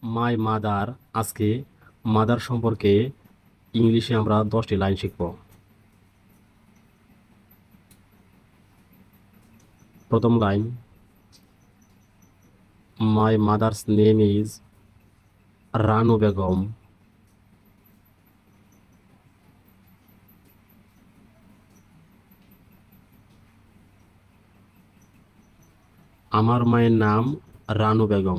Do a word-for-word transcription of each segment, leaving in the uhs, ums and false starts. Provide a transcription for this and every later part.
My mother. আজকে mother সম্পর্কে ইংলিশে আমরা দশটি লাইন শিখব। প্রথম line, my mother's name is Ranu Begum. আমার মায়ের নাম Ranu Begum.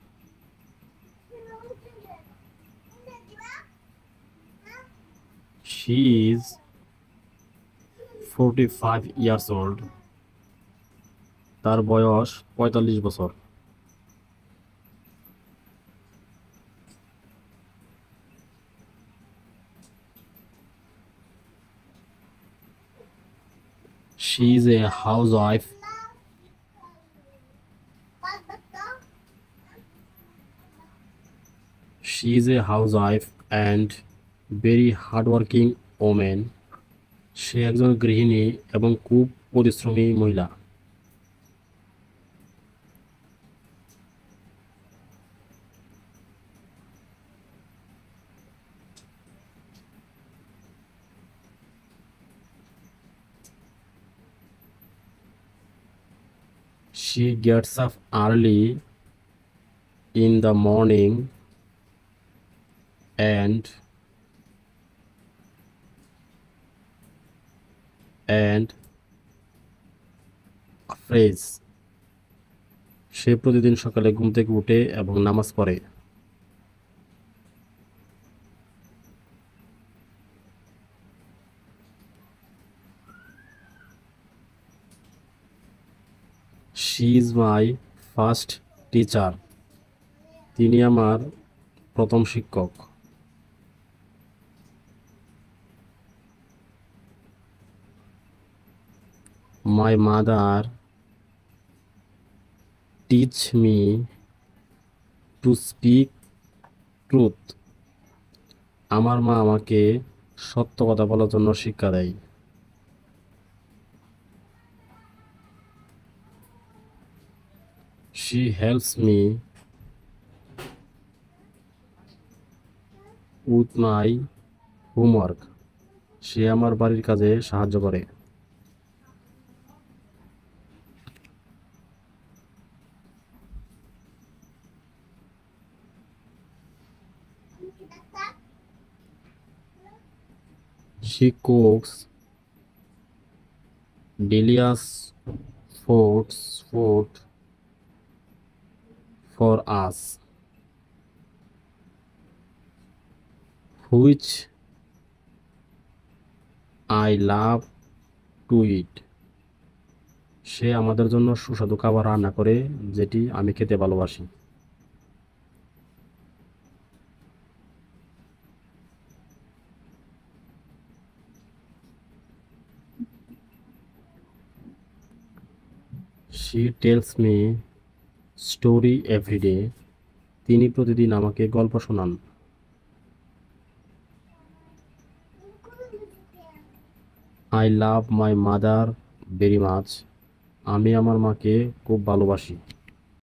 She is forty five years old. তার বয়স পঁয়তাল্লিশ বছর। She is a housewife. She is a housewife and very hardworking women. সে একজন গৃহিণী এবং খুব পরিশ্রমী মহিলা। She gets up early in the morning and and prays. সে প্রতিদিন সকালে ঘুম থেকে উঠে এবং নামাজ পড়ে। She is my first teacher. তিনি আমার প্রথম শিক্ষক। My mother teach me to speak truth. আমার মা আমাকে সত্য কথা বলার জন্য শিক্ষা দেয়। She helps me with my homework. সে আমার বাড়ির কাজে সাহায্য করে। She cooks delicious foods food for us, which I love to eat. সে আমাদের জন্য সুস্বাদু খাবার রান্না করে, যেটি আমি খেতে ভালোবাসি। She tells me story every day. তিনি প্রতিদিন আমাকে গল্প শোনান। I love my mother very much. আমি আমার মাকে খুব ভালোবাসি।